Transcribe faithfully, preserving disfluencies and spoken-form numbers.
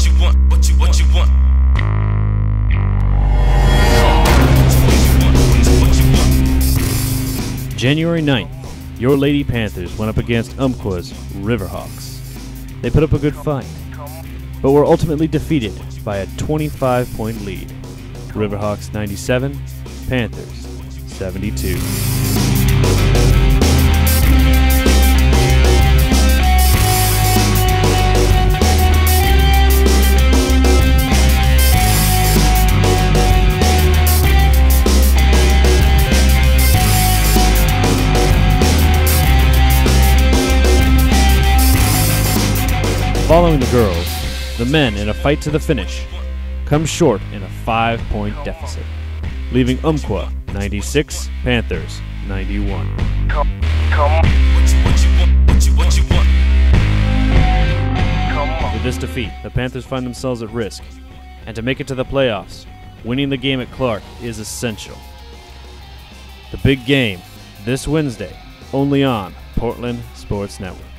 what you want, what you what you want. January ninth, your Lady Panthers went up against Umpqua's Riverhawks. They put up a good fight, but were ultimately defeated by a twenty-five point lead. Riverhawks ninety-seven, Panthers seventy-two. Following the girls, the men, in a fight to the finish, come short in a five point deficit, leaving Umpqua ninety-six, Panthers ninety-one. Come, come, what you what you want, what you what you want. Come on. With this defeat, the Panthers find themselves at risk, and to make it to the playoffs, winning the game at Clark is essential. The big game this Wednesday, only on Portland Sports Network.